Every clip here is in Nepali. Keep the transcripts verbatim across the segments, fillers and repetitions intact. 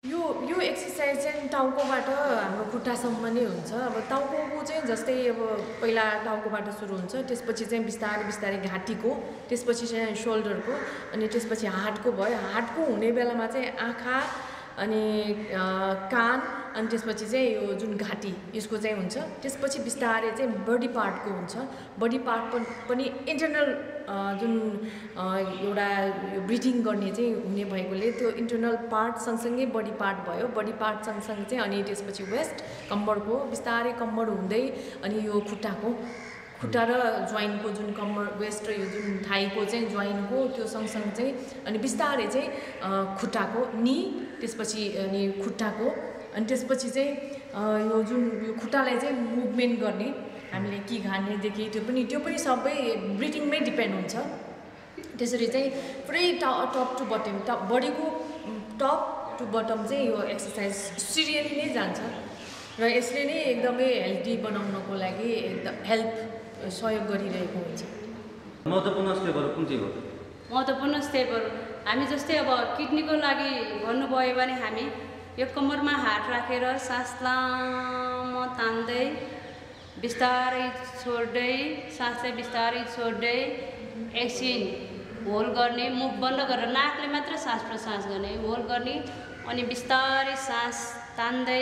यो यो एक्सर्साइज चाहिँ टाउकोबाट हाम्रो खुट्टासम्म नै हुन्छ। अब टाउकोको चाहिँ जस्तै अब पहिला टाउकोबाट सुरु हुन्छ, त्यसपछि चाहिँ बिस्तारै बिस्तारै घाँटीको, त्यसपछि चाहिँ सोल्डरको, अनि त्यसपछि हार्टको भयो। हार्टको हुने बेलामा चाहिँ आँखा अनि कान, अनि त्यसपछि चाहिँ यो जुन घाँटी यसको चाहिँ हुन्छ। त्यसपछि बिस्तारै चाहिँ बडी पार्टको हुन्छ। बडी पार्ट पनि इन्टरनल जुन एउटा ब्रिथिङ गर्ने चाहिँ हुने भएकोले त्यो इन्टरनल पार्ट सँगसँगै बडी पार्ट भयो। बडी पार्ट सँगसँगै चाहिँ अनि त्यसपछि वेस्ट कम्मरको, बिस्तारै कम्मर हुँदै अनि यो खुट्टाको, खुट्टा र जोइन्टको जुन कम्मर वेस्ट र यो जुन थाइको चाहिँ जोइन्टको त्यो सँगसँगै चाहिँ अनि बिस्तारै चाहिँ खुट्टाको नि, त्यसपछि अनि खुट्टाको, अनि त्यसपछि चाहिँ यो जुन यो खुट्टालाई चाहिँ मुभमेन्ट गर्ने हामीले के खानेदेखि त्यो पनि त्यो पनि सबै ब्रिथिङमै डिपेन्ड हुन्छ। त्यसरी चाहिँ पुरै ट टप टु बटम, टप बडीको टप टु बटम चाहिँ यो एक्सर्साइज सिरियली नै जान्छ र यसले नै एकदमै हेल्दी बनाउनको लागि एकदम हेल्प सहयोग गरिरहेको हुन्छ। महत्त्वपूर्ण स्टेपहरू कुन चाहिँ हो? महत्त्वपूर्ण स्टेपहरू हामी जस्तै अब किडनीको लागि भन्नुभयो भने हामी यो कम्मरमा हात राखेर सास लामो तान्दै बिस्तारै छोड्दै, सासलाई बिस्तारै छोड्दै एकछिन होल्ड गर्ने, मुख बन्द गरेर नाकले मात्र सास प्रसास गर्ने, होल्ड गर्ने, अनि बिस्तारै सास तान्दै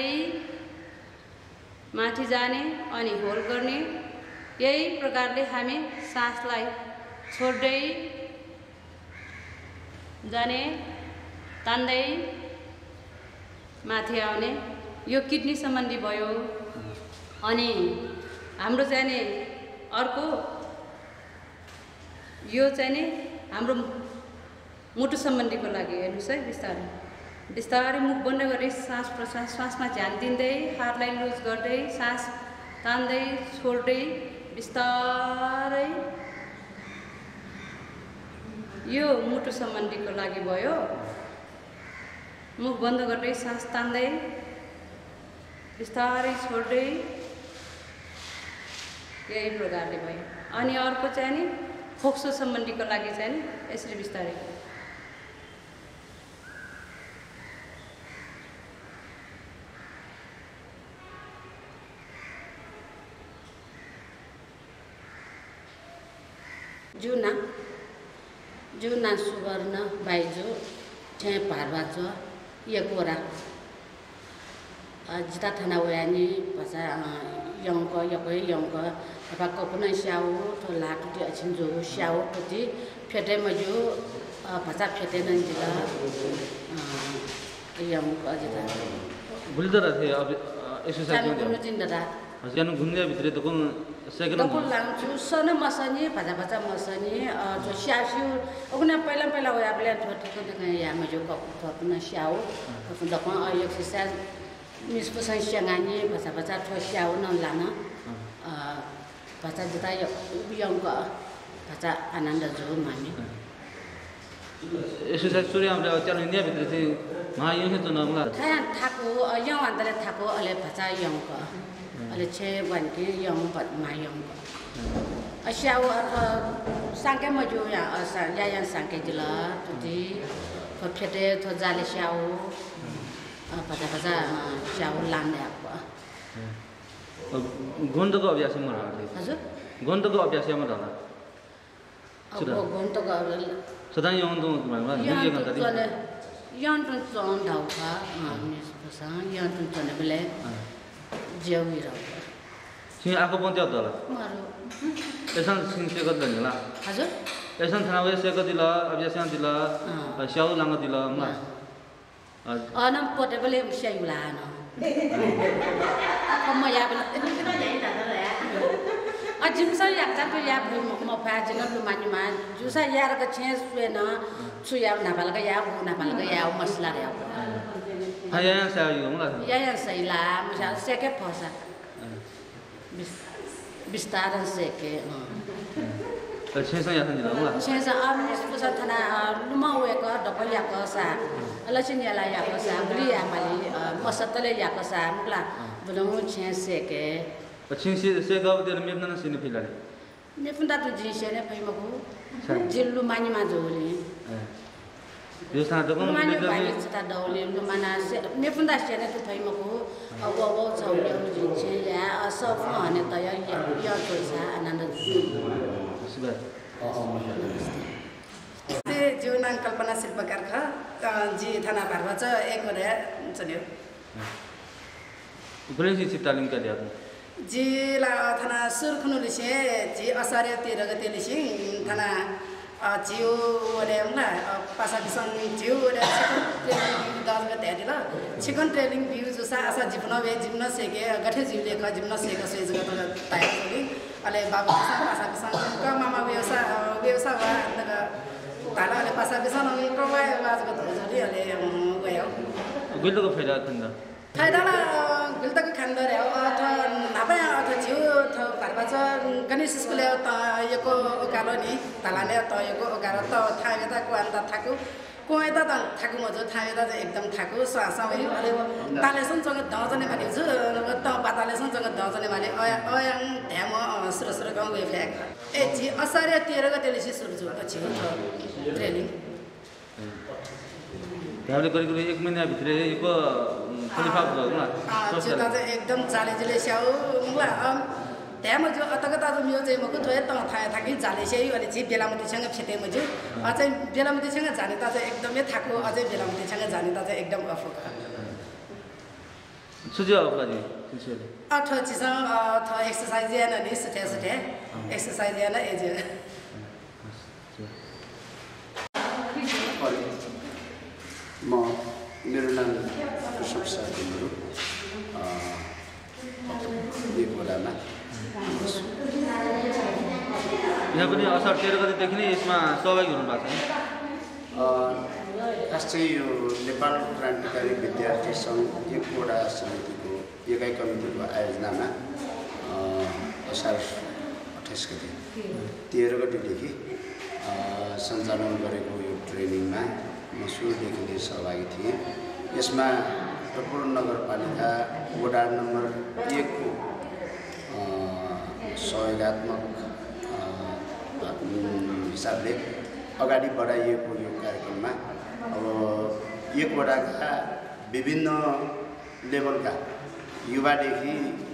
माथि जाने अनि होल्ड गर्ने। यही प्रकारले हामी सासलाई छोड्दै जाने, तान्दै माथि आउने, यो किडनी सम्बन्धी भयो। अनि हाम्रो चाहिँ नि अर्को यो चाहिँ नि हाम्रो मुटु सम्बन्धीको लागि हेर्नुहोस् है, बिस्तारै बिस्तारै मुख बन्द गरी सास प्रसास, श्वासमा ध्यान दिँदै हातलाई लुज गर्दै सास तान्दै छोड्दै बिस्तारै, यो मुटु सम्बन्धीको लागि भयो। मुख बन्द गर्दै सास तान्दै बिस्तारै छोड्दै, यही प्रकारले भयो। अनि अर्को चाहिँ नि फोक्सो सम्बन्धीको लागि चाहिँ नि यसरी बिस्तारै जुना जुना सुवर्ण बाइजो छे पारवाचो ये कोरा जिता थाना वयानी पसा यंग यको यंग apa ko puna siau to la tu ti achin jo siau to ti phete ma jo basa phete nan jila yang ko jita बुलदरा थे अब एक्सरसाइज में कुन दिन ददा जन घुम्ने भित्र त कुन सेकेन्ड तो लाङ छु सन मसनी भाजा भाजा मसनी जो स्यासु ओगना पहिला पहिला हो आपले थोटी को देख या म जो को पना स्याउ को दको एक्सरसाइज मिस को संस्याङानी भाजा भाजा थो स्याउ न लाना भाजा जता यङ को भाजा आनन्द जो माने एक्सरसाइज सूर्य हामीले चल इन्डिया भित्र चाहिँ मा यङ छ नमला थाया थाको यङ अन्तले थाको अले भाजा यङ को अले छे वनके यङ पत मा यङ को अस्याउ सांके मजो या असा या या सांके दिला तुदी फफेटे थो जाले स्याउ भाजा भाजा स्याउ लाने आपको गन्तको अभ्यास म रहले हजुर गन्तको अभ्यास म रहला अब गन्तको सदा यङ दो भनमा निजे गन्त दि यङ त चन धाउका मिस पसा यङ त चन बेले जेउइ रह सिं आको पन्ते अदला मारो एसन सिं से गद दिला हजुर एसन थाना वे से गद दिला अभ्यास दिला स्याउ लाङ दिला म अन पटे बेले स्याउ लान कम या बेला अजिमसा याक्ता तो या म फाजिन लुमानी मा जुसा यार का छेस सुएन सुया नापाल का या नापाल का या मसला रे हाया स्याउ यो मला या या सैला मसा सेके फसा बिस्तार सेके अ छेसा या दिला मला छेसा अब पसा थाना लुमा वेको दको या का सा अलचिन या ला या का सा बुली या माली मसतले या का सा मुला बुलमु छेस सेके पछिन से से गाव देर मेम न सिने फिलाले ने फुंदा तो जी से ने फै मको जिल्लु मानी मा जोले यो साँझ पनि Mana banyak cerita daulin mana se me pun dah siapa tu thai maku awal awal cawle uji ya asal mana tu ya ya ya tu sah ananda. सुबह ते जीवनांग कल्पना शिल्पकार खा जी थाना भारवाचा एक वऱ्या चल्यो उपरेसी तालिम का दिया आपने जी ला थाना सुरखनु लिसे जी असारे तेह्र गते लिसे थाना जिउ वऱ्या ना पासा बिसन जिउ वऱ्या दस गते दिला चिकन ट्रेनिङ भ्यू जुसा आसा जिप्न वे जिम्न सेके गठे जिउ लेख जिम्न सेके से जगत ताइ छोडी अले बाबु पासा बिसन का मामा व्यवसाय व्यवसाय वा अंदगा ताला अले पासा बिसन को वा आवाज गत छोडी अले गयो गिल्लो को फायदा खंदा फायदा ला गिल्लो को खंदा रे अथ नापा अथ जिउ थ भारवाचा गणेश स्कुल त यको कालो नि तालाले त यको गारो त थागेता को अन्त थाकु कोही त थाकु मजो थागेता एकदम थाकु सासा भइ अले तालेसन सँग दजने भने छु त पातालेसन सँग दजने भने अया अयाङ ध्याम सुर सुर गाउँ गए फ्याक ए जी असारे तेह्र गतेले सुरु छु पछि ट्रेनिङ हामीले करिब करिब एक महिना भित्र यो क्वालिफाई भयो न त्यो त एकदम चालेजले स्याउ मुला त्यहाँ मजु अतकता त मियो चाहिँ मको थोए त थाहा थाकि जाले स्याइ अनि चाहिँ बेलामतीसँग फेटे मजु अझै बेलामतीसँग जाने त चाहिँ एकदमै थाको अझै बेलामतीसँग जाने त चाहिँ एकदम अफक सुझाव आपलाजी सिन्सियरली अठ चिसँग थ एक्सरसाइज या नि सुथे सुथे एक्सरसाइज या न एज म मेरो नाम कृष्ण प्रसाद गुरुङ एक वडामा यहाँ पनि असार तेह्र गतेदेखि नै यसमा सहभागी हुनुभएको छ खास चाहिँ यो नेपाल क्रान्तिकारी विद्यार्थी सङ्घ एक वडा समितिको एकाइ कमिटीको आयोजनामा असार अठाइस गते तेह्र गतेदेखि सञ्चालन गरेको यो ट्रेनिङमा म सुरुदेखि नै सहभागी थिएँ यसमा टकपुर नगरपालिका वडा नम्बर एकको सहयोगात्मक हिसाबले अगाडि बढाइएको यो कार्यक्रममा अब एक वडाका विभिन्न लेभलका युवादेखि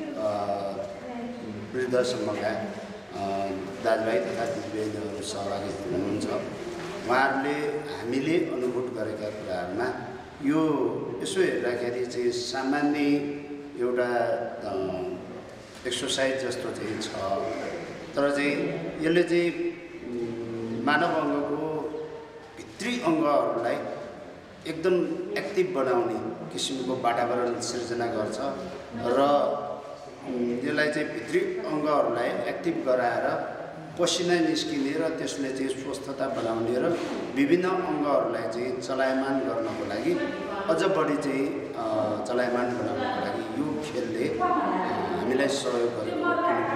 वृद्धसम्मका दाजुभाइ तथा दिदीबहिनीहरू सहभागी हुनुहुन्छ उहाँहरूले हामीले अनुभूत गरेका कुराहरूमा यो यसो हेर्दाखेरि चाहिँ सामान्य एउटा एक्सर्साइज जस्तो चाहिँ छ तर चाहिँ यसले चाहिँ मानव अङ्गको भित्री अङ्गहरूलाई एकदम एक्टिभ बनाउने किसिमको वातावरण सिर्जना गर्छ र यसलाई चाहिँ भित्री अङ्गहरूलाई एक्टिभ गराएर पसिना निस्किने र त्यसले चाहिँ स्वस्थता बनाउने र विभिन्न अङ्गहरूलाई चाहिँ चलायमान गर्नको लागि अझ बढी चाहिँ चलायमान बनाउनको लागि यो खेलले हामीलाई सहयोग गरेको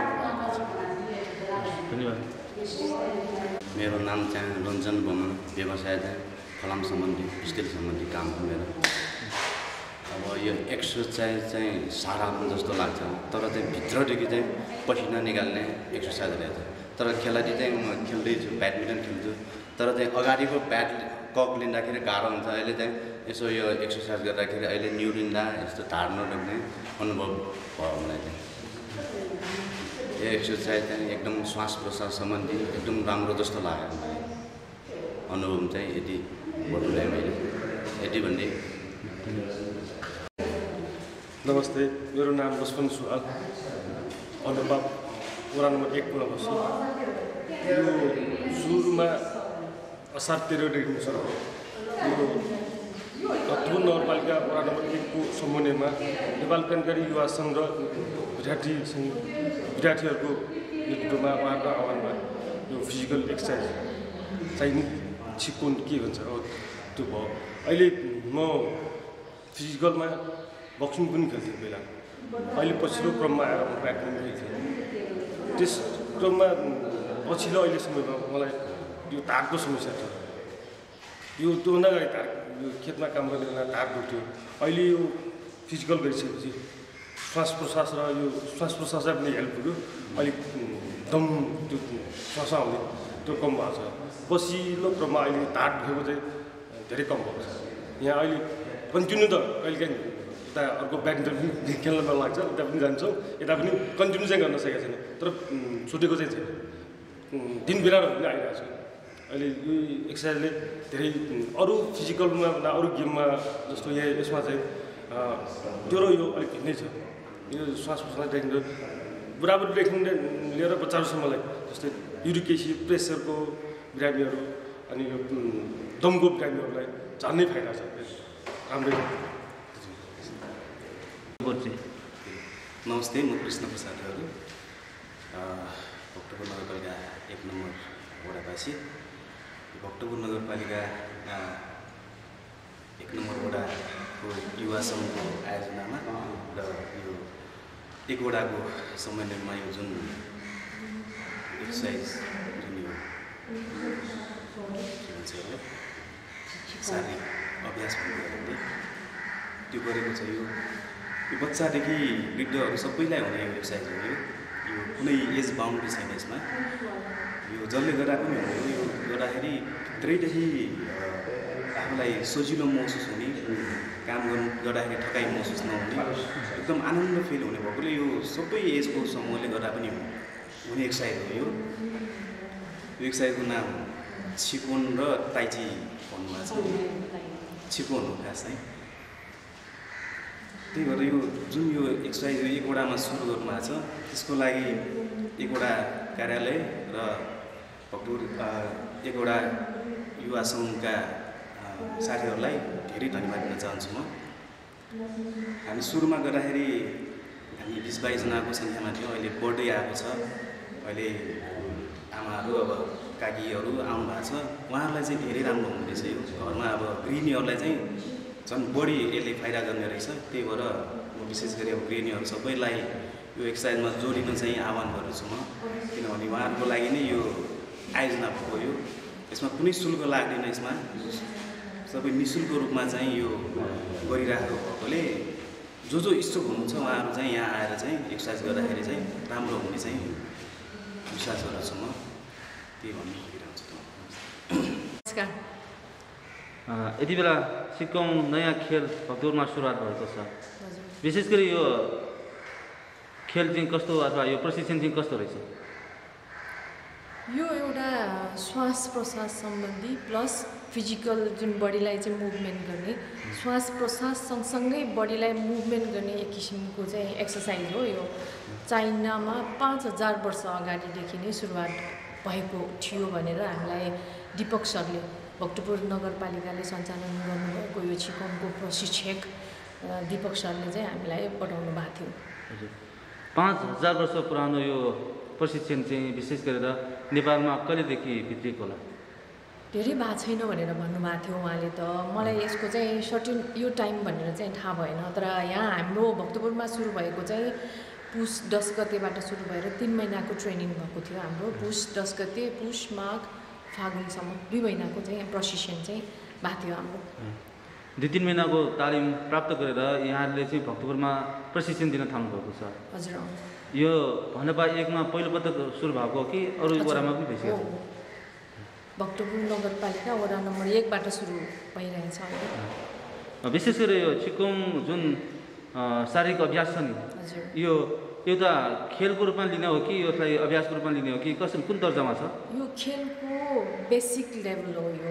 धन्यवाद मेरो नाम चाहिँ रञ्जन बमन व्यवसाय चाहिँ फलाम सम्बन्धी स्किल सम्बन्धी काम हो मेरो अब यो एक्सर्साइज चाहिँ साह्रो जस्तो लाग्छ तर चाहिँ भित्रदेखि चाहिँ पसिना निकाल्ने एक्सर्साइज रहेछ तर खेलाडी चाहिँ म खेल्दैछु ब्याडमिन्टन खेल्छु तर चाहिँ अगाडिको ब्याट कक लिँदाखेरि गाह्रो हुन्छ अहिले चाहिँ यसो यो एक्सर्साइज गर्दाखेरि अहिले निहुरिँदा यस्तो ढाड नडुब्ने अनुभव भयो मलाई चाहिँ यो एक्सर्साइज चाहिँ एकदम श्वास प्रश्वास सम्बन्धी एकदम राम्रो जस्तो लाग्यो मलाई अनुभव चाहिँ यति बटुल्याएँ मैले यति भन्ने नमस्ते मेरो नाम लक्ष्मण सुहाल अनुपाप वडा नम्बर एकमा बस्छु यो सुरुमा असार तेह्रदेखि सर यो टकपुर नगरपालिका वडा नम्बर एकको समन्वयमा नेपाल क्रान्तिकारी युवा सङ्घ र विद्यार्थी सङ्घ विद्यार्थीहरूको नेतृत्वमा उहाँको आह्वानमा यो फिजिकल एक्सर्साइज चाहिँ छिक्कुन के भन्छ त्यो भयो अहिले म फिजिकलमा बक्सिङ पनि खेल्थेँ पहिला अहिले पछिल्लो क्रममा आएर म ब्याडमिन्टन खेल्थेँ त्यस क्रममा पछिल्लो अहिले समयमा मलाई यो ढाडको समस्या थियो यो त्योभन्दा अगाडि ढाड यो खेतमा काम गर्ने बेला ढाड दुख्थ्यो अहिले यो फिजिकल गरिसकेपछि श्वास प्रश्वास र यो श्वास प्रश्वासलाई पनि हेल्प गर्यो अलिक दम त्यो श्वास आउने त्यो कम भएको छ पछिल्लो क्रममा अहिले ढाड दुखेको चाहिँ धेरै कम भएको छ। यहाँ अहिले कन्टिन्यू त कहिले काहीँ यता अर्को ब्याडमिन्टन पनि खेल्न मन लाग्छ, उता पनि जान्छौँ, यता पनि कन्टिन्यू चाहिँ गर्न सकेको छैन, तर छुटेको चाहिँ छैन। दिन बिरालो पनि आइरहेको छु। अहिले यो एक्सर्साइजले धेरै अरू फिजिकलमा भन्दा अरू गेममा जस्तो यहाँ यसमा चाहिँ त्यो र यो अलिक भिन्नै छ। यो श्वास प्रश्वासदेखि बुढाबुढीदेखि लिएर बच्चाहरूसम्मलाई जस्तै युरिक एसिड, प्रेसरको बिरामीहरू अनि यो दमको बिरामीहरूलाई झन्नै फाइदा छ, राम्रै। नमस्ते, म कृष्ण प्रसादहरू, भक्तपुर नगरपालिका एक नम्बर वडावासी। भक्तपुर नगरपालिका एक नम्बर वडाको युवा सङ्घको आयोजनामा र यो एक वडाको समन्वयमा यो जुन एक्सर्साइज जुन यो शारीरिक अभ्यास भन्ने त्यो गरेको छ। यो यो बच्चादेखि वृद्धहरू सबैलाई हुने यो एक्सर्साइज हो। यो यो कुनै एज बााउन्ड्री छैन यसमा। यो जसले गर्दा पनि हो, यो गर्दाखेरि भित्रैदेखि आफूलाई सजिलो महसुस हुने, काम गर्नु गर्दाखेरि थकाइ महसुस नहुने, एकदम आनन्द फिल हुने भएकोले यो सबै एजको समूहले गर्दा पनि हुने एक्सर्साइज हो। यो यो एक्सर्साइजको नाम छिकोन र ताइची भन्नुभएको छ। छिकोन हो खास चाहिँ। त्यही भएर यो जुन यो एक्सर्साइज यो एकवटामा सुरु गर्नुभएको छ, त्यसको लागि एकवटा कार्यालय र भक्तपुर एकवटा युवा सङ्घका साथीहरूलाई धेरै धन्यवाद दिन चाहन्छु म। हामी सुरुमा गर्दाखेरि हामी बिस बाइसजनाको सङ्ख्यामा थियौँ, अहिले बढ्दै आएको छ। अहिले आमाहरू अब काकीहरू आउनु भएको छ, उहाँहरूलाई चाहिँ धेरै राम्रो हुँदैछ। यो घरमा अब गृहिणीहरूलाई चाहिँ झन् बढी यसले फाइदा गर्ने रहेछ। त्यही भएर म विशेष गरी अब गृहिणीहरू सबैलाई यो एक्सर्साइजमा जोडिन चाहिँ आह्वान गर्छु म, किनभने उहाँहरूको लागि नै यो आयोजना भएको। यो यसमा कुनै शुल्क लाग्दैन, यसमा सबै नि शुल्क रूपमा चाहिँ यो गरिरहेको भएकोले जो जो इच्छुक हुनुहुन्छ उहाँहरू चाहिँ यहाँ आएर चाहिँ एक्सर्साइज गर्दाखेरि चाहिँ राम्रो हुने चाहिँ विश्वास गर्छु म। त्यही भन्नु खोजिरहन्छु। नमस्कार। यति बेला सिक्कम नयाँ खेल भक्तपुरमा सुरुवात भएको छ। विशेष गरी यो खेल चाहिँ कस्तो अथवा यो प्रशिक्षण चाहिँ कस्तो रहेछ? यो एउटा श्वास प्रश्वास सम्बन्धी प्लस फिजिकल जुन बडीलाई चाहिँ मुभमेन्ट गर्ने, श्वास प्रश्वास सँगसँगै बडीलाई मुभमेन्ट गर्ने एक किसिमको चाहिँ एक्सर्साइज हो। यो चाइनामा पाँच हजार वर्ष अगाडिदेखि नै सुरुवात भएको थियो भनेर हामीलाई दीपक सरले, भक्तपुर नगरपालिकाले सञ्चालन गर्नुभएको यो छिकोनको प्रशिक्षक दीपक सरले चाहिँ हामीलाई पठाउनु भएको थियो। हजुर, पाँच हजार वर्ष पुरानो यो प्रशिक्षण चाहिँ विशेष गरेर नेपालमा कहिलेदेखि भित्रिएको होला? धेरै भएको छैन भनेर भन्नुभएको थियो उहाँले। त मलाई यसको चाहिँ सर्टेन यो टाइम भनेर चाहिँ थाहा भएन, तर यहाँ हाम्रो भक्तपुरमा सुरु भएको चाहिँ पुस दस गतेबाट सुरु भएर तिन महिनाको ट्रेनिङ भएको थियो हाम्रो। पुस दस गते, पुस माघ फागुनसम्म दुई महिनाको चाहिँ प्रशिक्षण चाहिँ भएको थियो हाम्रो। दुई तिन महिनाको तालिम प्राप्त गरेर यहाँले चाहिँ भक्तपुरमा प्रशिक्षण दिन थाल्नुभएको छ। हजुर, यो भन्दा एकमा पहिलोपटक सुरु भएको कि अरू वडामा पनि भइसकेको छ? भक्तपुर नगरपालिका वडा नम्बर एकबाट सुरु भइरहेछ अहिले। विशेष गरी यो छिकोम जुन शारीरिक अभ्यास छ नि, यो एउटा खेलको रूपमा लिने हो कि यसलाई अभ्यासको रूपमा लिने हो कि कसरी, कुन दर्जामा छ? यो खेलको बेसिक लेभल हो। यो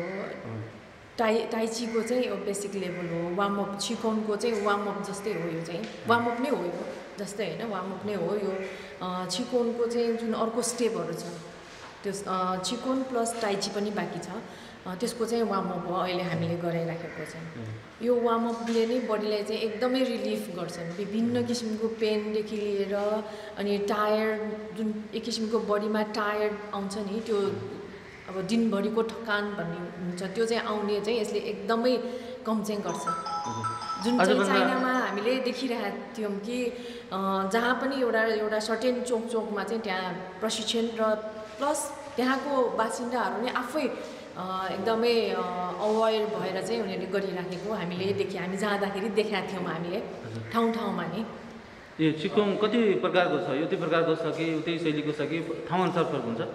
टाइ टाइचीको चाहिँ यो बेसिक लेभल हो। वार्मअप, छिकोनको चाहिँ वार्मअप जस्तै हो। यो चाहिँ वार्मअप नै हो, यो जस्तै होइन, वार्मअप नै हो। यो छिकोनको चाहिँ जुन अर्को स्टेपहरू छ त्यो छिकोन प्लस टाइची पनि बाँकी छ, त्यसको चाहिँ वार्मअप हो अहिले हामीले गराइराखेको चाहिँ। यो वार्मअपले नै बडीलाई चाहिँ एकदमै रिलिफ गर्छ। विभिन्न किसिमको पेनदेखि लिएर अनि टायर्ड, जुन एक किसिमको बडीमा टायर्ड आउँछ नि, त्यो अब दिनभरिको थकान भन्ने हुन्छ, त्यो चाहिँ आउने चाहिँ यसले एकदमै कम चाहिँ गर्छ। जुन चाहिँ चाइनामा हामीले देखिरहेका थियौँ कि जहाँ पनि एउटा एउटा सर्टेन चोक चोकमा चाहिँ त्यहाँ प्रशिक्षण र प्लस त्यहाँको बासिन्दाहरू नै आफै एकदमै अवेर भएर चाहिँ उनीहरूले गरिराखेको हामीले देख्यौँ। हामी जाँदाखेरि देखाएको थियौँ हामीले ठाउँ ठाउँमा नै। यो छिकोम कति प्रकारको छ? एउटै प्रकारको छ कि उतै शैलीको छ कि ठाउँ अनुसार फरक हुन्छ?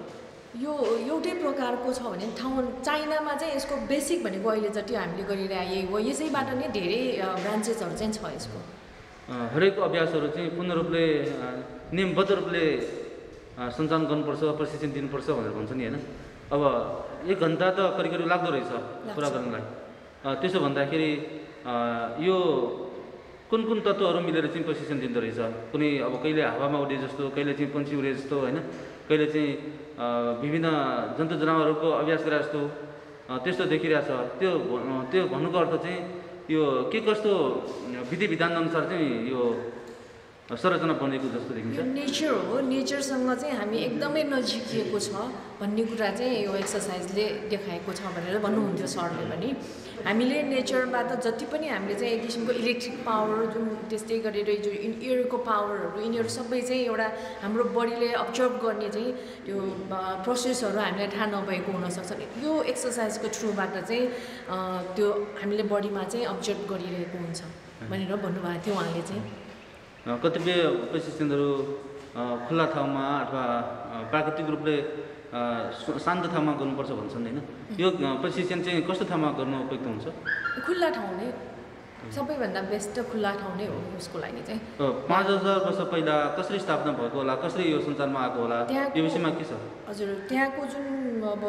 यो एउटै प्रकारको छ भने ठाउँ चाइनामा चाहिँ यसको बेसिक भनेको अहिले जति हामीले गरिरहेको यही हो, यसैबाट नै धेरै ब्रान्चेसहरू चाहिँ छ यसको। हरेक अभ्यासहरू चाहिँ पूर्ण रूपले नियमबद्ध रूपले सञ्चालन गर्नुपर्छ, प्रशिक्षण दिनुपर्छ भनेर भन्छ नि होइन। अब एक घन्टा त करिब करिब लाग्दो रहेछ पुरा गर्नलाई। त्यसो भन्दाखेरि यो कुन कुन तत्त्वहरू मिलेर चाहिँ प्रशिक्षण दिँदो रहेछ? कुनै अब कहिले हावामा उडे जस्तो, कहिले चाहिँ पन्छी उडे जस्तो होइन, कहिले चाहिँ विभिन्न जन्तु जनावरहरूको अभ्यास गरे जस्तो त्यस्तो देखिरहेछ। त्यो त्यो भन्नुको अर्थ चाहिँ यो के कस्तो विधि विधान अनुसार चाहिँ यो संरचना बनेको जस्तो देखिन्छ? यो नेचर हो, नेचरसँग चाहिँ हामी एकदमै नजिकिएको छ भन्ने कुरा चाहिँ यो एक्सर्साइजले देखाएको छ भनेर भन्नुहुन्थ्यो सरले पनि। हामीले नेचरबाट जति पनि हामीले चाहिँ एक किसिमको इलेक्ट्रिक पावर जुन त्यस्तै गरेर जो एयरको पावरहरू यिनीहरू सबै चाहिँ एउटा हाम्रो बडीले अब्जर्भ गर्ने चाहिँ त्यो प्रोसेसहरू हामीलाई थाहा नभएको हुनसक्छ। यो एक्सर्साइजको थ्रुबाट चाहिँ त्यो हामीले बडीमा चाहिँ अब्जर्भ गरिरहेको हुन्छ भनेर भन्नुभएको थियो उहाँले चाहिँ। कतिपय प्रशिक्षणहरू खुल्ला ठाउँमा अथवा प्राकृतिक रूपले शान्त ठाउँमा गर्नुपर्छ भन्छन् होइन, यो प्रशिक्षण चाहिँ कस्तो ठाउँमा गर्नु उपयुक्त हुन्छ? खुल्ला ठाउँ नै सबैभन्दा बेस्ट खुल्ला ठाउँ नै हो उसको लागि चाहिँ। पाँच हजार वर्ष पहिला कसरी स्थापना भएको होला, कसरी यो सञ्चारमा आएको होला, यो विषयमा के छ? हजुर, त्यहाँको जुन अब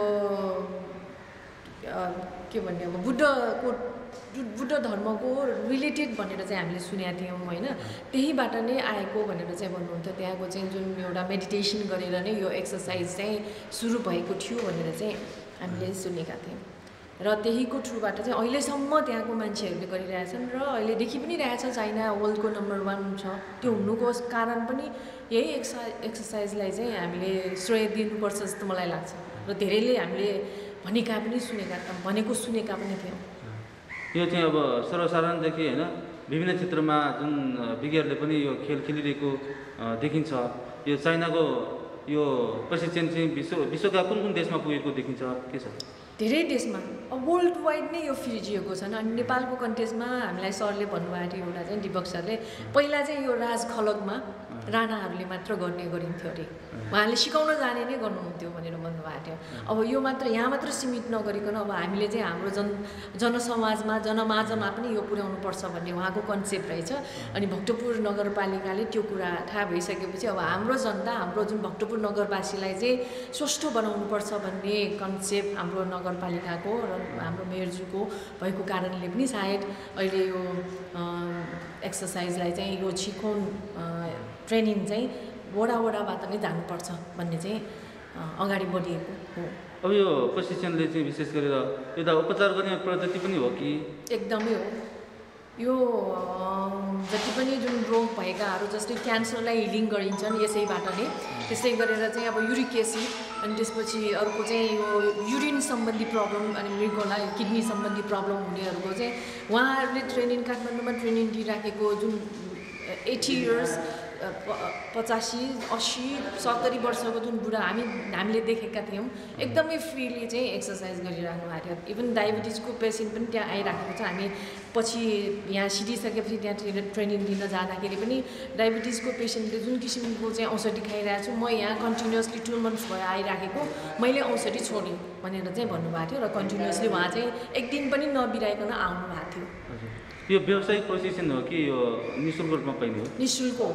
के भन्ने अब बुद्धको बुद्ध धर्मको रिलेटेड भनेर चाहिँ हामीले सुनेका थियौँ होइन, त्यहीबाट नै आएको भनेर चाहिँ भन्नुहुन्थ्यो। त्यहाँको चाहिँ जुन एउटा मेडिटेसन गरेर नै यो एक्सर्साइज चाहिँ सुरु भएको थियो भनेर चाहिँ हामीले सुनेका थियौँ र त्यहीको थ्रुबाट चाहिँ अहिलेसम्म त्यहाँको मान्छेहरूले गरिरहेछन् र अहिले देखि पनि रहेछ चाइना वर्ल्डको नम्बर वान छ। त्यो हुनुको कारण पनि यही एक्सा एक्सर्साइजलाई चाहिँ हामीले श्रेय दिनुपर्छ जस्तो मलाई लाग्छ र धेरैले हामीले भनेका पनि सुनेका भनेको सुनेका पनि थियौँ। यो चाहिँ अब सर्वसाधारणदेखि होइन विभिन्न क्षेत्रमा जुन विज्ञहरूले पनि यो खेल खेलिरहेको देखिन्छ। यो चाइनाको यो प्रशिक्षण चाहिँ विश्व विश्वका कुन कुन देशमा पुगेको देखिन्छ, के छ? धेरै देशमा अब वर्ल्ड वाइड नै यो फिजिएको छ। अनि नेपालको कन्टेस्टमा हामीलाई सरले भन्नुभएको थियो एउटा चाहिँ दिपक सरले, पहिला चाहिँ यो राजखलकमा राणाहरूले मात्र गर्ने गरिन्थ्यो अरे, उहाँले सिकाउन जाने नै गर्नुहुन्थ्यो भनेर भन्नुभएको थियो। अब यो मात्र यहाँ मात्र सीमित नगरिकन अब हामीले चाहिँ हाम्रो जन जनसमाजमा जनमाजमा पनि यो पुर्याउनुपर्छ भन्ने उहाँको कन्सेप्ट रहेछ। अनि भक्तपुर नगरपालिकाले त्यो कुरा थाहा भइसकेपछि अब हाम्रो जनता हाम्रो जुन भक्तपुर नगरवासीलाई चाहिँ स्वस्थ बनाउनुपर्छ भन्ने कन्सेप्ट हाम्रो नगरपालिकाको र हाम्रो मेयरज्यूको भएको कारणले पनि सायद अहिले यो एक्सर्साइजलाई चाहिँ यो छिकोन ट्रेनिङ चाहिँ वडा वडाबाट नै जानुपर्छ भन्ने चाहिँ अगाडि बढिएको हो। अब यो प्रशिक्षणले चाहिँ विशेष गरेर एउटा उपचार गर्ने पद्धति पनि हो कि? एकदमै हो। यो जति पनि जुन रोग भएकाहरू जस्तै क्यान्सरलाई हिलिङ गरिन्छन् यसैबाट नै, त्यसै गरेर चाहिँ अब युरिक एसिड अनि त्यसपछि अर्को चाहिँ यो युरिन सम्बन्धी प्रब्लम अनि मृगलाई किडनी सम्बन्धी प्रब्लम हुनेहरूको चाहिँ उहाँहरूले ट्रेनिङ काठमाडौँमा ट्रेनिङ दिइराखेको जुन एटी इयर्स पचासी अस्सी सत्तरी वर्षको जुन बुढा हामी हामीले देखेका थियौँ एकदमै फ्रीली चाहिँ एक्सर्साइज गरिराख्नु भएको थियो। इभन डायबिटिजको पेसेन्ट पनि त्यहाँ आइराखेको छ। हामी पछि यहाँ सिधिसकेपछि त्यहाँ ट्रेनिङ दिन जाँदाखेरि पनि डायबिटिजको पेसेन्टले जुन किसिमको चाहिँ औषधि खाइरहेको छु, म यहाँ कन्टिन्युसली टु मन्थ्स भयो आइराखेको, मैले औषधि छोडेँ भनेर चाहिँ भन्नुभएको थियो र कन्टिन्युसली उहाँ चाहिँ एक दिन पनि नबिराइकन आउनु भएको थियो। यो व्यावसायिक प्रशिक्षण हो कि यो निःशुल्क रूपमा पाइने हो? निःशुल्क हो।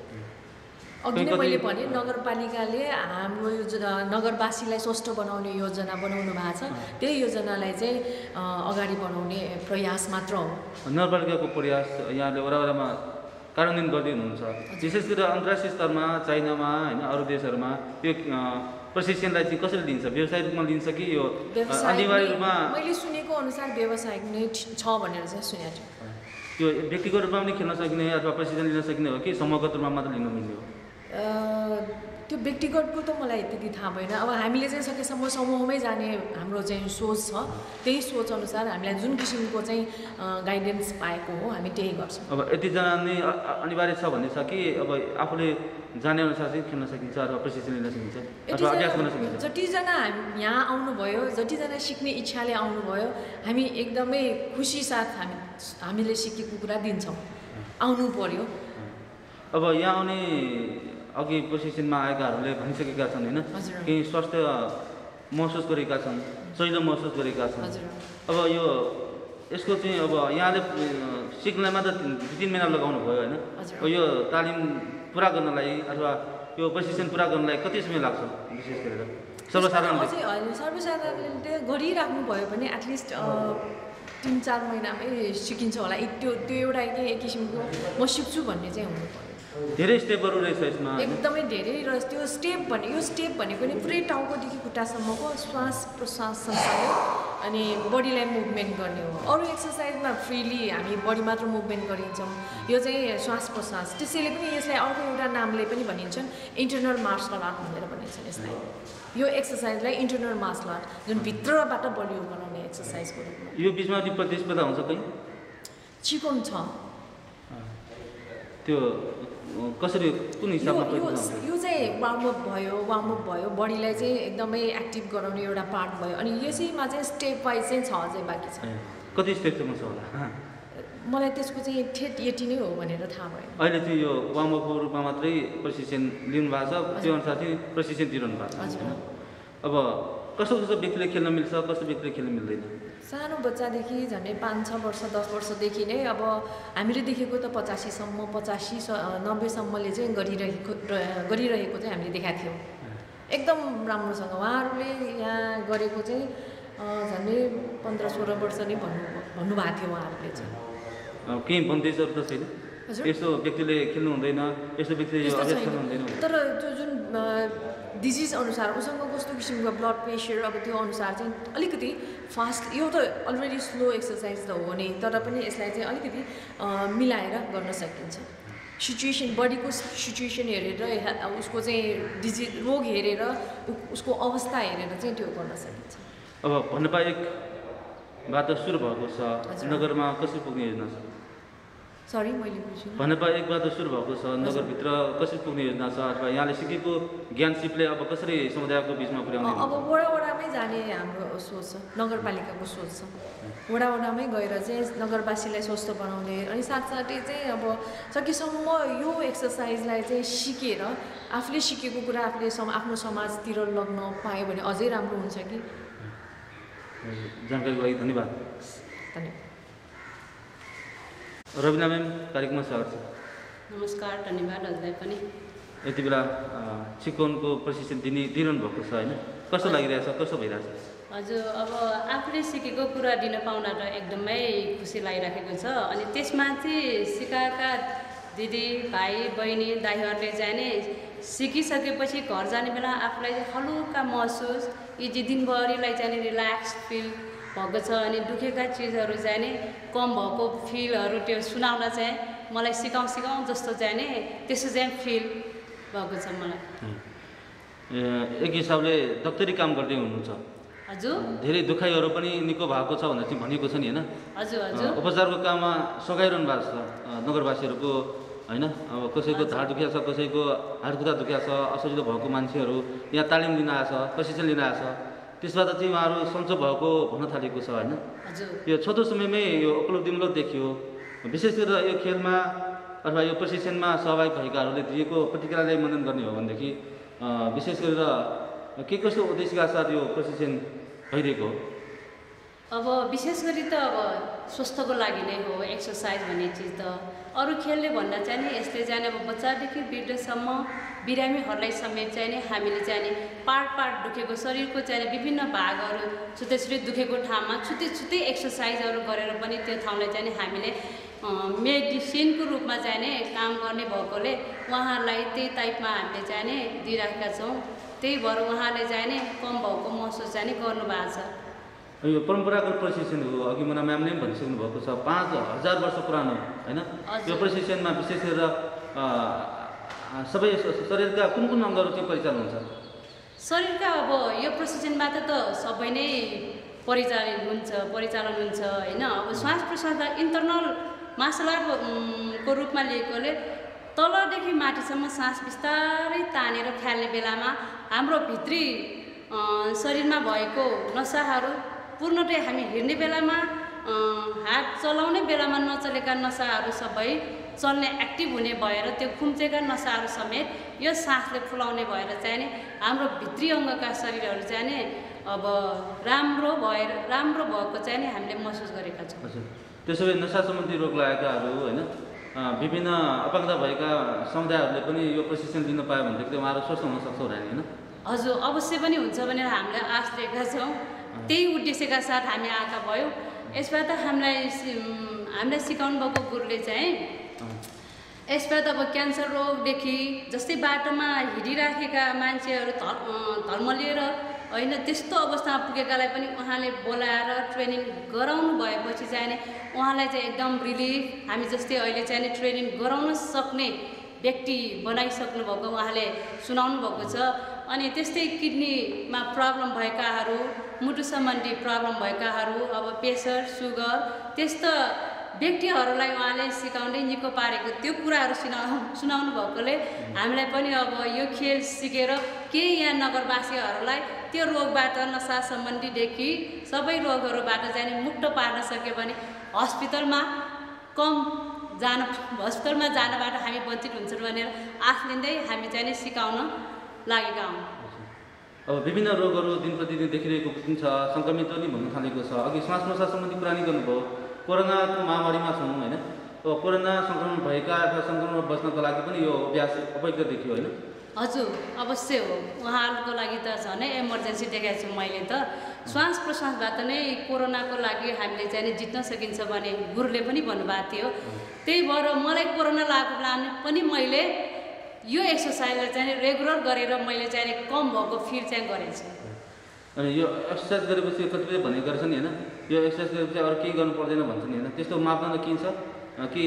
अघि नै मैले भने नगरपालिकाले हाम्रो योजना नगरवासीलाई स्वस्थ बनाउने योजना बनाउनु भएको छ, त्यही योजनालाई चाहिँ अगाडि बढाउने प्रयास मात्र हो। नगरपालिकाको प्रयास यहाँले वरावरामा कार्यान्वयन गर्दै हुनुहुन्छ। विशेष गरेर अन्तर्राष्ट्रिय स्तरमा चाइनामा होइन अरू देशहरूमा यो प्रशिक्षणलाई चाहिँ कसरी लिन्छ? व्यावसायिक रूपमा लिन्छ कि यो अनिवार्य रूपमा? मैले सुनेको अनुसार व्यावसायिक नै छ भनेर चाहिँ सुनेको छु। यो व्यक्तिगत रूपमा पनि खेल्न सकिने अथवा प्रशिक्षण लिन सकिने हो कि समूहगत रूपमा मात्र लिन मिल्ने हो? त्यो व्यक्तिगतको त मलाई त्यति थाहा भएन। अब हामीले चाहिँ सकेसम्म समूहमै जाने हाम्रो चाहिँ सोच छ, त्यही सोच अनुसार हामीलाई जुन किसिमको चाहिँ गाइडेन्स पाएको हो हामी त्यही गर्छौँ। अब यतिजना नै अनिवार्य छ भन्ने छ कि अब आफूले जाने अनुसार चाहिँ खेल्न सकिन्छ अथवा प्रशिक्षण लिन सकिन्छ अथवा अभ्यास गर्न सकिन्छ? जतिजना यहाँ आउनुभयो, जतिजना सिक्ने इच्छाले आउनुभयो, हामी एकदमै खुसी साथ हामी हामीले सिकेको कुरा दिन्छौँ। आउनु पर्यो। अब यहाँ आउने अघि प्रशिक्षणमा आएकाहरूले भनिसकेका छन् होइन, केही स्वास्थ्य महसुस गरेका छन्, सजिलो महसुस गरेका छन्। अब यो यसको चाहिँ अब यहाँले सिक्नलाई मात्र दुई तिन महिना लगाउनु भयो होइन, यो तालिम पुरा गर्नलाई अथवा यो प्रशिक्षण पुरा गर्नलाई कति समय लाग्छ विशेष गरेर सर्वसाधारणले? होइन, सर्वसाधारणले गरिराख्नु भयो भने एटलिस्ट तिन चार महिनामै सिकिन्छ होला। त्यो त्यो एउटा एक किसिमको म सिक्छु भन्ने चाहिँ हुनु पर्यो। धेरै स्टेपहरू रहेछ यसमा, एकदमै धेरै। र त्यो स्टेप भने यो स्टेप भनेको नि पुरै टाउकोदेखि खुट्टासम्मको श्वास प्रश्वास सँगसँगै अनि बडीलाई मुभमेन्ट गर्ने हो। अरू एक्सर्साइजमा फ्रिली हामी बडी मात्र मुभमेन्ट गरिन्छौँ, यो चाहिँ श्वास प्रश्वास। त्यसैले पनि यसलाई अर्को एउटा नामले पनि भनिन्छन् इन्टरनल मार्सल आर्ट भनेर भनिन्छन् यसलाई। यो एक्सर्साइजलाई इन्टरनल मार्सल आर्ट जुन भित्रबाट बलियो बनाउने एक्सर्साइजको रूपमा। यो बिचमा त्यो प्रतिस्पर्धा हुन्छ कहीँ? चिकन छ त्यो कसरी कुन हिसाबमा? यो चाहिँ वार्मअप भयो, वार्मअप भयो, बडीलाई चाहिँ एकदमै एक्टिभ गराउने एउटा पार्ट भयो। अनि यसैमा चाहिँ स्टेप वाइज चाहिँ छ अझै बाँकी छ। कति स्टेपसम्म छ होला? मलाई त्यसको चाहिँ ठेट यति नै हो भनेर थाहा भयो। अहिले चाहिँ यो वार्मअपको रूपमा मात्रै प्रशिक्षण लिनुभएको छ, त्यो अनुसार चाहिँ प्रशिक्षण दिइरहनु भएको छ। हजुर। अब कस्तो कस्तो व्यक्तिले खेल्न मिल्छ, कस्तो व्यक्तिले खेल्न मिल्दैन? सानो बच्चादेखि झन्डै पाँच छ वर्ष दस वर्षदेखि नै अब हामीले देखेको त पचासीसम्म पचासी नब्बेसम्मले चाहिँ गरिरहेको गरिरहेको चाहिँ हामीले देखाएको थियौँ एकदम राम्रोसँग। उहाँहरूले यहाँ गरेको चाहिँ झन्डै पन्ध्र सोह्र वर्ष नै भन्नु भन्नुभएको थियो उहाँहरूले चाहिँ। केही बन्देजहरू त छैन? यस्तो व्यक्तिले खेल्नु हुँदैन, यस्तो व्यक्तिले अभ्यास गर्नु हुँदैन? तर त्यो जुन डिजिज अनुसार उसँग कस्तो किसिमको ब्लड प्रेसर अब त्यो अनुसार चाहिँ अलिकति फास्ट, यो त अलरेडी स्लो एक्सर्साइज त हो नै, तर पनि यसलाई चाहिँ अलिकति मिलाएर गर्न सकिन्छ। सिचुएसन बडीको सिचुएसन हेरेर उसको चाहिँ डिजिज रोग हेरेर उसको अवस्था हेरेर चाहिँ त्यो गर्न सकिन्छ। अब भन्नपा एकबाट सुरु भएको छ, नगरमा कसरी पुग्ने योजना छ? सरी मैले बुझेँ। भन्नपा एकबाट सुरु भएको छ, नगरभित्र कसरी पुग्ने योजना छ अथवा यहाँले सिकेको ज्ञान सिपले अब कसरी समुदायको बिचमा पुर्याउने? अब वडा वडामै जाने हाम्रो सोच छ, नगरपालिकाको सोच छ। वडा वडामै गएर चाहिँ नगरवासीलाई स्वस्थ बनाउने अनि साथसाथै चाहिँ अब सकेसम्म यो एक्सर्साइजलाई चाहिँ सिकेर आफूले सिकेको कुरा आफूले सम आफ्नो समाजतिर लग्न पायो भने अझै राम्रो हुन्छ कि। जानकारीको लागि धन्यवाद। धन्यवाद। रविना म्याम, कार्यक्रममा स्वागत छ। नमस्कार, धन्यवाद हजुरलाई पनि। यति बेला चिकनको प्रशिक्षण दिने दिइरहनु भएको छ होइन, कस्तो लागिरहेछ, कस्तो भइरहेछ? हजुर, अब आफूले सिकेको कुरा दिन पाउन त एकदमै खुसी लागिराखेको छ। अनि त्यसमा चाहिँ सिकाएका दिदी भाइ बहिनी दाइहरूले चाहिँ नि सिकिसकेपछि घर जाने बेला आफूलाई चाहिँ हलुका महसुस, यी दिनभरिलाई चाहिँ रिल्याक्स फिल भएको छ। अनि दुखेका चिजहरू चाहिँ नि कम भएको फिलहरू त्यो सुनाउन चाहिँ मलाई सिकाउँ सिकाउँ जस्तो चाहिँ नि त्यसो चाहिँ फिल भएको छ मलाई। एक हिसाबले दप्तरी काम गर्दै हुनुहुन्छ? हजुर। धेरै दुखाइहरू पनि निको भएको छ भनेर चाहिँ भनेको छ नि होइन? हजुर हजुर। उपचारको काममा सघाइरहनु भएको छ नगरवासीहरूको होइन? अब कसैको ढाड दुखिया छ, कसैको हात खुट्टा दुखिया छ, असजिलो भएको मान्छेहरू यहाँ तालिम लिन आएछ, प्रशिक्षण लिन आएछ, त्यसबाट चाहिँ उहाँहरू सन्चो भएको भन्न थालेको छ होइन? यो छोटो समयमै यो उपलब्धिमूलक देखियो। विशेष गरेर यो खेलमा अथवा यो प्रशिक्षणमा सहभागी भएकाहरूले दिएको प्रतिक्रियालाई मनन गर्ने हो भनेदेखि विशेष गरेर के कस्तो उद्देश्यका साथ यो प्रशिक्षण भइरहेको हो? अब विशेष गरी त अब स्वस्थको लागि नै हो एक्सर्साइज भन्ने चिज त। अरू खेलले भन्दा चाहिँ नि यसले चाहिँ अब बच्चादेखि वृद्धसम्म बिरामीहरूलाई समेत चाहिँ नि हामीले चाहिँ नि पार्ट पार्ट दुखेको शरीरको चाहिँ विभिन्न भागहरू छुट्टै छुट्टै दुखेको ठाउँमा छुट्टै छुट्टै एक्सर्साइजहरू गरेर पनि त्यो ठाउँलाई चाहिँ नि हामीले मेडिसिनको रूपमा चाहिँ नि काम गर्ने भएकोले उहाँहरूलाई त्यही टाइपमा हामीले चाहिँ नि दिइराखेका छौँ। त्यही भएर उहाँले चाहिँ नि कम भएको महसुस चाहिँ नि गर्नुभएको छ। यो परम्परागत प्रशिक्षण हो, अघि मुना म्यामले पनि भनिसक्नु भएको छ, पाँच हजार वर्ष पुरानो होइन? यो प्रशिक्षणमा विशेष गरेर सबै शरीरका कुन कुन अङ्गहरू चाहिँ परिचालन हुन्छ? शरीरका अब यो प्रशिक्षणबाट त सबै नै परिचालन हुन्छ परिचालन हुन्छ होइन? अब श्वास प्रश्वासलाई इन्टरनल मार्सल आर्टको रूपमा लिएकोले तलदेखि माथिसम्म सास बिस्तारै तानेर फ्याल्ने बेलामा हाम्रो भित्री शरीरमा भएको नसाहरू पूर्णतया हामी हिँड्ने बेलामा हात चलाउने बेलामा नचलेका नसाहरू सबै चल्ने एक्टिभ हुने भएर त्यो खुम्चेका नसाहरू समेत यो सासले फुलाउने भएर चाहिँ नि हाम्रो भित्री अङ्गका शरीरहरू चाहिँ नि अब राम्रो भएर राम्रो भएको चाहिँ नि हामीले महसुस गरेका छौँ। त्यसो भए नसा सम्बन्धी रोग लागेकाहरू होइन विभिन्न अपाङ्गता भएका समुदायहरूले पनि यो प्रशिक्षण लिन पायो भनेदेखि उहाँहरू स्वस्थ हुन सक्छ होला नि होइन? हजुर अवश्य पनि हुन्छ भनेर हामीले आश लिएका छौँ। त्यही उद्देश्यका साथ हामी आएका भयौँ। यसबाट हामीलाई हामीलाई सिकाउनु भएको गुरुले चाहिँ यसबाट अब क्यान्सर रोगदेखि जस्तै बाटोमा हिँडिराखेका मान्छेहरू धर्मलिएर होइन त्यस्तो अवस्थामा पुगेकालाई पनि उहाँले बोलाएर ट्रेनिङ गराउनु भएपछि चाहिँ नि उहाँलाई चाहिँ एकदम रिलिफ हामी जस्तै अहिले चाहिँ नि ट्रेनिङ गराउन सक्ने व्यक्ति बनाइसक्नु भएको उहाँले सुनाउनु भएको छ। अनि त्यस्तै किडनीमा प्रब्लम भएकाहरू मुटु सम्बन्धी प्रब्लम भएकाहरू अब प्रेसर सुगर त्यस्तो व्यक्तिहरूलाई उहाँले सिकाउँदै निको पारेको त्यो कुराहरू सुनाउ सुनाउनु भएकोले हामीलाई पनि अब यो खेल सिकेर केही यहाँ नगरवासीहरूलाई त्यो रोगबाट नसा सम्बन्धीदेखि सबै रोगहरूबाट चाहिँ मुक्त पार्न सक्यो भने हस्पिटलमा कम जान हस्पिटलमा जानबाट हामी वञ्चित हुन्छौँ भनेर आश लिँदै हामी चाहिँ नि सिकाउन लागेका हौँ। अब विभिन्न रोगहरू दिन प्रतिदिन देखिरहेको पनि छ, सङ्क्रमित पनि भन्न थालेको छ। अघि श्वास प्रश्वास सम्बन्धी कुरा नि गर्नुभयो। कोरोनाको महामारीमा छौँ होइन, अब कोरोना सङ्क्रमण भएका अथवा सङ्क्रमण बच्नको लागि पनि यो अभ्यास उपयुक्त देखियो होइन? हजुर अवश्य हो। उहाँहरूको लागि त झनै इमर्जेन्सी देखाएको छु मैले त। श्वास प्रश्वासबाट नै कोरोनाको लागि हामीले चाहिँ जित्न सकिन्छ भने गुरुले पनि भन्नुभएको थियो। त्यही भएर मलाई कोरोना लागेको बेलामा पनि मैले यो एक्सर्साइजलाई चाहिँ रेगुलर गरेर मैले चाहिँ कम भएको फिल चाहिँ गरेको छु। अनि यो एक्सर्साइज गरेपछि कतिपय भनेको रहेछ नि होइन, यो एक्सर्साइज गरेपछि अरू केही गर्नु पर्दैन भन्छ नि होइन, त्यस्तो मापदण्ड के छ कि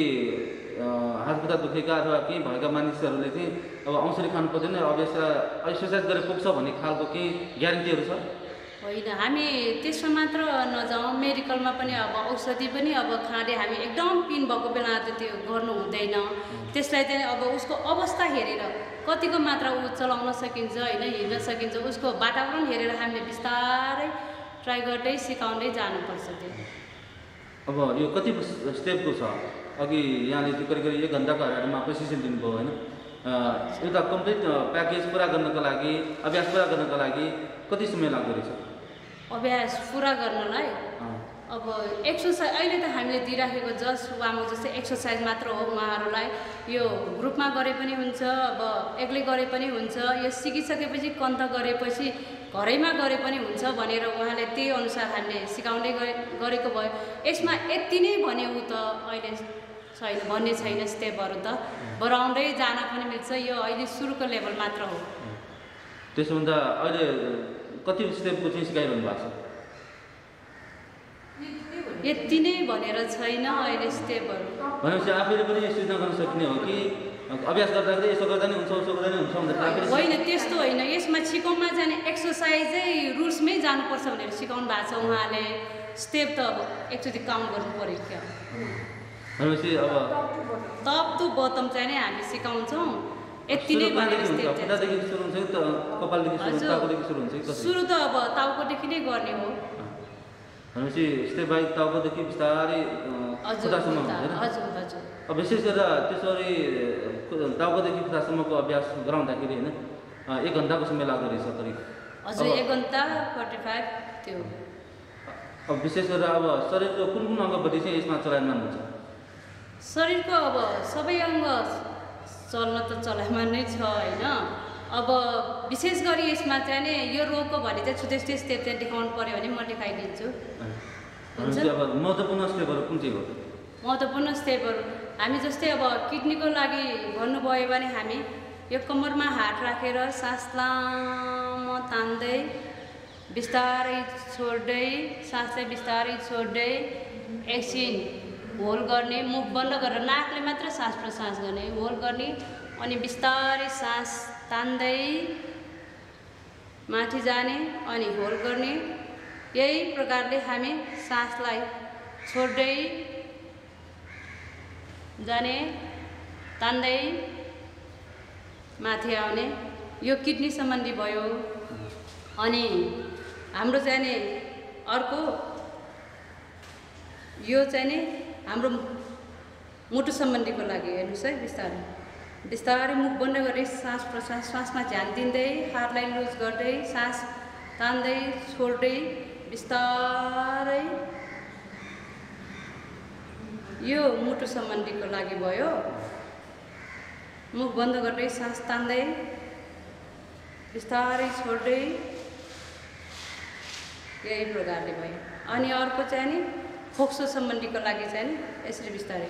हात खुट्टा दुखेका अथवा केही भएका मानिसहरूले चाहिँ अब औषधि खानु पर्दैन, अभ्यास एक्सर्साइज गरेर पुग्छ भन्ने खालको केही ग्यारेन्टीहरू छ? होइन, हामी त्यसमा मात्र नजाउँ, मेडिकलमा पनि अब औषधि पनि अब खाँदै हामी एकदम पिन भएको बेला त त्यो गर्नु हुँदैन। त्यसलाई चाहिँ अब उसको अवस्था हेरेर कतिको मात्रा ऊ चलाउन सकिन्छ होइन, हिँड्न सकिन्छ, उसको वातावरण हेरेर हामीले बिस्तारै ट्राई गर्दै सिकाउँदै जानुपर्छ। त्यो अब यो कति स्टेपको छ? अघि यहाँले त्यो करिब करिब एक घन्टाको हाराहारीमा प्रशिक्षण दिनुभयो होइन, एउटा कम्प्लिट प्याकेज पुरा गर्नको लागि अभ्यास पुरा गर्नको लागि कति समय लाग्दो रहेछ? अभ्यास पुरा गर्नलाई अब एक्सर्साइज अहिले त हामीले दिइराखेको जस्ट उहाँको जस्तै एक्सर्साइज मात्र हो। उहाँहरूलाई यो ग्रुपमा गरे पनि हुन्छ, अब एक्लै गरे पनि हुन्छ, यो सिकिसकेपछि कन्त गरेपछि घरैमा गरे पनि हुन्छ भनेर उहाँले त्यही अनुसार हामीले सिकाउँदै गए गरेको भयो। यसमा यति नै भने ऊ त अहिले छैन भन्ने छैन, स्टेपहरू त बढाउँदै जान पनि मिल्छ। यो अहिले सुरुको लेभल मात्र हो। त्यसो भन्दा अहिले कति स्टेपको चाहिँ सिकाइरहनु भएको छ? यति नै भनेर छैन अहिले स्टेपहरू। भनेपछि आफैले पनि सिद्ध गर्न सकिने हो कि अभ्यास गर्दाखेरि यसो गर्दा नि हुन्छ उसो गर्दा नि हुन्छ भन्दा? होइन, त्यस्तो होइन। यसमा सिकाउनमा जाने एक्सर्साइजै रुल्समै जानुपर्छ भनेर सिकाउनु भएको छ उहाँले। स्टेप त अब एकचोटि काउन्ट गर्नु पऱ्यो क्या। भनेपछि अब टप टु बटम चाहिँ नै हामी सिकाउँछौँ। यति नै भनेर स्टेप खुट्टादेखि सुरु हुन्छ कि कपालदेखि सुरु हुन्छ, टाउकोदेखि सुरु हुन्छ कि? सुरु त अब टाउकोदेखि नै गर्ने हो। भनेपछि स्टेप बाई टाउकोदेखि बिस्तारै खुट्टासम्म हुन्छ होइन? हजुर हजुर। अब विशेष गरेर त्यसरी टाउकोदेखि खुट्टासम्मको अभ्यास गराउँदाखेरि होइन एक घन्टाको समय लाग्दो रहेछ करिब? हजुर, एक घन्टा फोर्टी फाइभ त्यो। अब विशेष गरेर अब शरीरको कुन कुन अङ्गपट्टि चाहिँ यसमा चलायमान हुन्छ? शरीरको अब सबै अङ्ग चल्न त चलायमान नै छ होइन। अब विशेष गरी यसमा चाहिँ नि यो रोगको भने चाहिँ छुट्टै छुट्टै स्टेप चाहिँ देखाउनु पऱ्यो भने म देखाइदिन्छु। हुन्छ। अब महत्त्वपूर्ण स्टेपहरू कुन चाहिँ हो? महत्त्वपूर्ण स्टेपहरू हामी जस्तै अब किडनीको लागि भन्नुभयो भने हामी यो कम्मरमा हात राखेर सास लामो तान्दै बिस्तारै छोड्दै सासलाई बिस्तारै छोड्दै एकछिन होल्ड गर्ने, मुख बन्द गरेर नाकले मात्र सास प्रश्वास गर्ने, होल्ड गर्ने अनि बिस्तारै सास तान्दै माथि जाने अनि होल्ड गर्ने। यही प्रकारले हामी सासलाई छोड्दै जाने, तान्दै माथि आउने। यो किडनी सम्बन्धी भयो। अनि हाम्रो चाहिँ नि अर्को यो चाहिँ नि हाम्रो मुटु सम्बन्धीको लागि हेर्नुहोस् है बिस्तारै बिस्तारै मुख बन्द गरी सास प्रश्वास श्वासमा ध्यान दिँदै हातलाई लुज गर्दै सास तान्दै छोड्दै बिस्तारै यो मुटु सम्बन्धीको लागि भयो मुख बन्द गर्दै सास तान्दै बिस्तारै छोड्दै यही प्रकारले भयो अनि अर्को चाहिँ नि फोक्सो सम्बन्धीको लागि चाहिँ नि यसरी बिस्तारै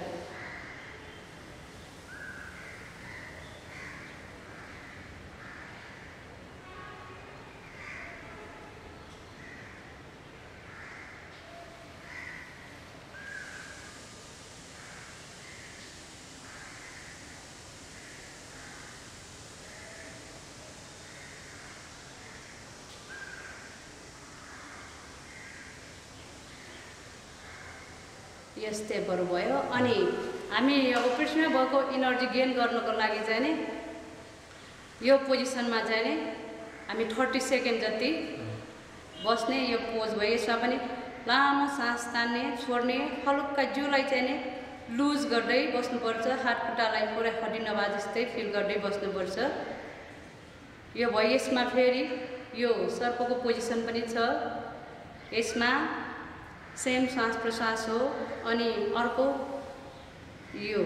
यो स्टेपहरू भयो अनि हामी अब पृथ्वीमा भएको इनर्जी गेन गर्नको लागि चाहिँ नि यो पोजिसनमा चाहिँ नि हामी थर्टी सेकेन्ड जति बस्ने यो पोज भयो यसमा पनि लामो सास तान्ने छोड्ने हलुक्का जिउलाई चाहिँ नि लुज गर्दै बस्नुपर्छ हात खुट्टालाई पुरै हड्डी नभए जस्तै फिल गर्दै बस्नुपर्छ यो भयो यसमा फेरि यो सर्पको पोजिसन पनि छ यसमा सेम श्वास प्रश्वास हो अनि अर्को यो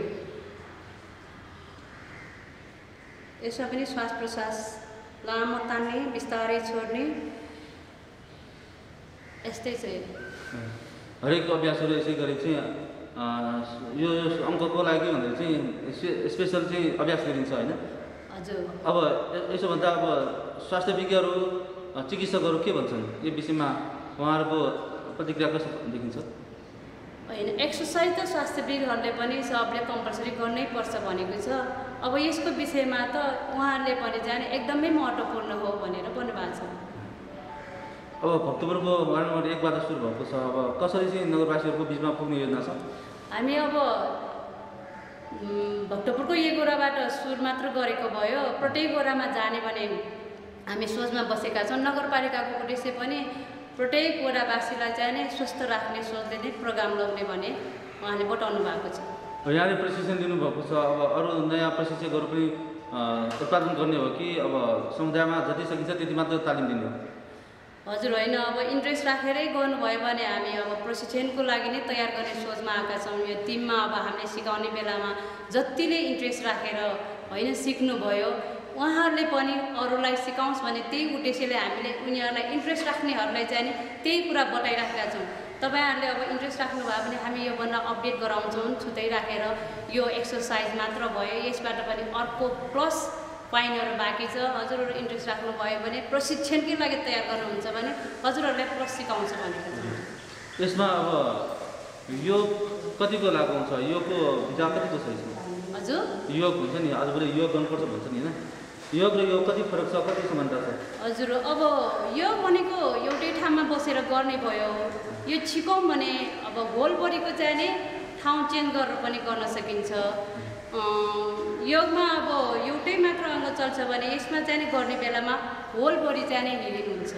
यसमा पनि श्वास प्रश्वास लामो तान्ने बिस्तारै छोड्ने यस्तै छ हरेक अभ्यासहरू यसै गरी चाहिँ यो अङ्कको लागि भनेर चाहिँ स्पेसल चाहिँ अभ्यास गरिन्छ होइन हजुर अब यसो भन्दा अब स्वास्थ्य विज्ञहरू चिकित्सकहरू के भन्छन् यो विषयमा उहाँहरूको प्रतिक्रिया कस्तो देखिन्छ होइन एक्सर्साइज त स्वास्थ्यविदहरूले पनि सबले कम्पलसरी गर्नै पर्छ भनेको छ अब यसको विषयमा त उहाँहरूले पनि जाने एकदमै महत्त्वपूर्ण हो भनेर भन्नुभएको छ अब भक्तपुरको वार्ड नम्बर एकबाट सुरु भएको छ अब कसरी चाहिँ नगरवासीहरूको बिचमा पुग्ने योजना छ हामी अब भक्तपुरको एगोराबाट सुरु मात्र गरेको भयो प्रत्येक गोरामा जाने भने हामी सोचमा बसेका छौँ नगरपालिकाको उद्देश्य पनि प्रत्येक वडावासीलाई चाहिँ नै स्वस्थ राख्ने सोचले नै प्रोग्राम लगाउने भने उहाँले बताउनु भएको छ यहाँले प्रशिक्षण दिनुभएको छ अब अरू नयाँ प्रशिक्षकहरू पनि उत्पादन गर्ने हो कि अब समुदायमा जति सकिन्छ त्यति मात्र तालिम दिने हो हजुर होइन अब इन्ट्रेस्ट राखेरै गर्नुभयो भने हामी अब प्रशिक्षणको लागि नै तयार गर्ने सोचमा आएका छौँ यो टिममा अब हामीले सिकाउने बेलामा जतिले इन्ट्रेस्ट राखेर होइन सिक्नुभयो उहाँहरूले पनि अरूलाई सिकाउँछ भने त्यही उद्देश्यले हामीले उनीहरूलाई इन्ट्रेस्ट राख्नेहरूलाई चाहिँ नि त्यही कुरा बताइराखेका छौँ तपाईँहरूले अब इन्ट्रेस्ट राख्नुभयो भने हामी योभन्दा अपडेट गराउँछौँ छुट्टै राखेर यो एक्सर्साइज मात्र भयो यसबाट पनि अर्को प्लस पाइनहरू बाँकी छ हजुरहरू इन्ट्रेस्ट राख्नुभयो भने प्रशिक्षणकै लागि तयार गर्नुहुन्छ भने हजुरहरूलाई प्लस सिकाउँछ भनेको छ यसमा अब यो कतिको लागु हुन्छ योगको विचार कतिको छ यसमा हजुर योग हुन्छ नि आजभोलि योग गर्नुपर्छ भन्छ नि होइन योग र योग कति फरक छ कति समानता छ हजुर अब योग भनेको एउटै ठाउँमा बसेर गर्ने भयो यो छिकौँ भने अब होलभरिको चाहिँ नि ठाउँ चेन्ज गरेर पनि गर्न सकिन्छ योगमा अब एउटै मात्र अङ्ग चल्छ भने यसमा चाहिँ नि गर्ने बेलामा होलभरि चाहिँ नै हिलिङ हुन्छ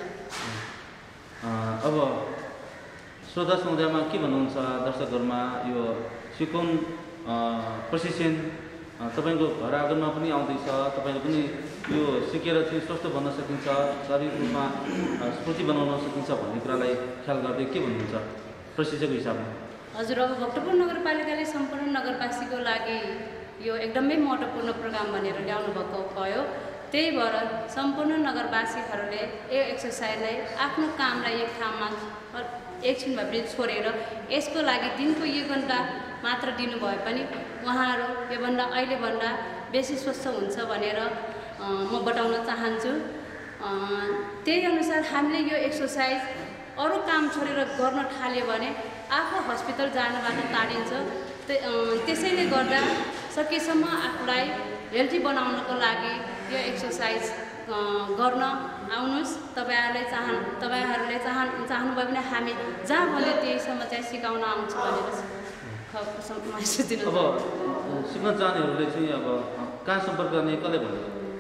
अब श्रोता समुदायमा के भन्नुहुन्छ दर्शकहरूमा यो सिकोन प्रशिक्षण तपाईँको घर आँगनमा पनि आउँदैछ तपाईँले पनि यो सिकेर चाहिँ स्वस्थ बन्न सकिन्छ शारीरिक रूपमा स्फूर्ति बनाउन सकिन्छ भन्ने कुरालाई ख्याल गर्दै के भन्नुहुन्छ प्रशिक्षकको हिसाबमा हजुर अब भक्तपुर नगरपालिकाले सम्पूर्ण नगरवासीको लागि यो एकदमै महत्त्वपूर्ण प्रोग्राम भनेर ल्याउनु भएको भयो त्यही भएर सम्पूर्ण नगरवासीहरूले यो एक्सर्साइजलाई आफ्नो कामलाई एक ठाउँमा एकछिन भए पनि छोडेर यसको लागि दिनको एक घन्टा मात्र दिनुभए पनि उहाँहरू योभन्दा अहिलेभन्दा बेसी स्वस्थ हुन्छ भनेर म बताउन चाहन्छु त्यही अनुसार हामीले यो एक्सर्साइज अरू काम छोडेर गर्न थाल्यो भने आफू हस्पिटल जानबाट टाढिन्छ त्यसैले गर्दा सकेसम्म आफूलाई हेल्दी बनाउनको लागि यो एक्सर्साइज गर्न आउनुहोस् तपाईँहरूले चाह तपाईँहरूले चाह चाहनुभयो भने हामी जहाँ भन्यो त्यहीसम्म चाहिँ सिकाउन आउँछु भनेर अब सिक्न चाहनेहरूले चाहिँ अब कहाँ सम्पर्क गर्ने कसले भन्यो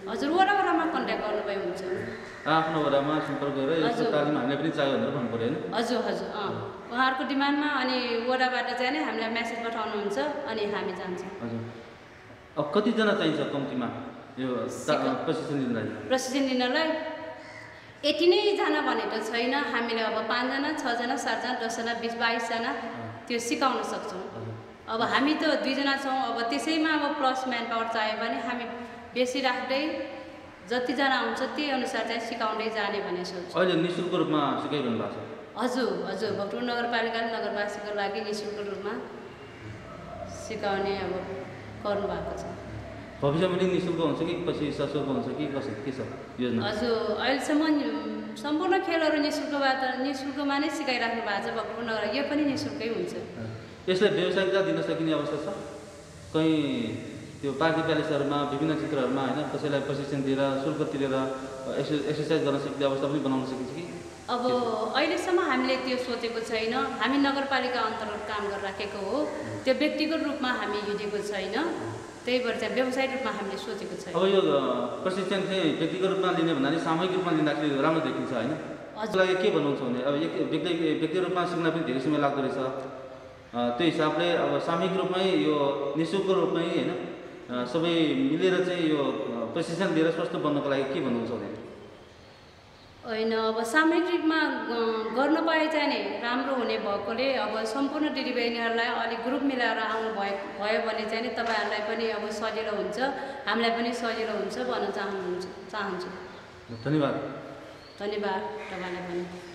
हजुर वडा वडामा कन्ट्याक्ट गर्नुभए हुन्छ आफ्नो वडामा सम्पर्क गरेर यस्तो तालिम हामीले पनि चाहियो भनेर भन्नु पऱ्यो होइन हजुर हजुर अँ उहाँहरूको डिमान्डमा अनि वडाबाट चाहिँ नै हामीलाई मेसेज पठाउनुहुन्छ अनि हामी जान्छौँ हजुर अब कतिजना चाहिन्छ कम्तीमा यो प्रशिक्षण लिनलाई प्रशिक्षण लिनलाई यति नै जना भनेको छैन हामीले अब पाँचजना छजना सातजना दसजना बिस बाइसजना त्यो सिकाउन सक्छौँ अब हामी त दुईजना छौँ अब त्यसैमा अब प्लस म्यान पावर चाहियो भने हामी बेसी राख्दै जतिजना हुन्छ त्यही अनुसार चाहिँ सिकाउँदै जाने भन्ने सोच अहिले नि शुल्क रूपमा सिकाइरहनु भएको छ हजुर हजुर भक्तपुर नगरपालिका नगरवासीको लागि नि शुल्क रूपमा सिकाउने अब गर्नुभएको छ भविष्यमा पनि नि शुल्क हुन्छ कि पछि सशुल्क हुन्छ कि कसो के छ योजना हजुर अहिलेसम्म सम्पूर्ण खेलहरू नि शुल्कबाट नि शुल्कमा नै सिकाइराख्नु भएको छ भक्तपुर नगर यो पनि नि शुल्कै हुन्छ यसलाई व्यावसायिकता दिन सकिने अवस्था छ कहीँ त्यो पार्टी प्यालेसहरूमा विभिन्न क्षेत्रहरूमा होइन कसैलाई प्रशिक्षण दिएर शुल्क तिरेर एक्सर्साइज गर्न सक्ने अवस्था पनि बनाउन सकिन्छ कि अब अहिलेसम्म हामीले त्यो सोचेको छैन हामी नगरपालिका अन्तर्गत काम गरिराखेको हो त्यो व्यक्तिगत रूपमा हामी हिँडेको छैन त्यही भएर चाहिँ व्यवसायिक रूपमा हामीले सोचेको छैन अब यो प्रशिक्षण चाहिँ व्यक्तिगत रूपमा लिने भन्नाले सामूहिक रूपमा लिँदाखेरि राम्रो देखिन्छ होइन हजुर लागि के भन्नुहुन्छ भने अब एक व्यक्ति व्यक्तिगत रूपमा सिक्न पनि धेरै समय लाग्दो रहेछ त्यो हिसाबले अब सामूहिक रूपमै यो नि शुल्क रूपमै होइन सबै मिलेर चाहिँ यो प्रशिक्षण लिएर स्वस्थ बन्नको लागि के भन्नुहुन्छ भने होइन अब सामूहिक रूपमा गर्न पाए चाहिँ नि राम्रो हुने भएकोले अब सम्पूर्ण दिदीबहिनीहरूलाई अलिक ग्रुप मिलाएर आउनु भयो भयो भने चाहिँ नि तपाईँहरूलाई पनि अब सजिलो हुन्छ हामीलाई पनि सजिलो हुन्छ भन्न चाहनुहुन्छ चाहन्छु धन्यवाद धन्यवाद तपाईँलाई पनि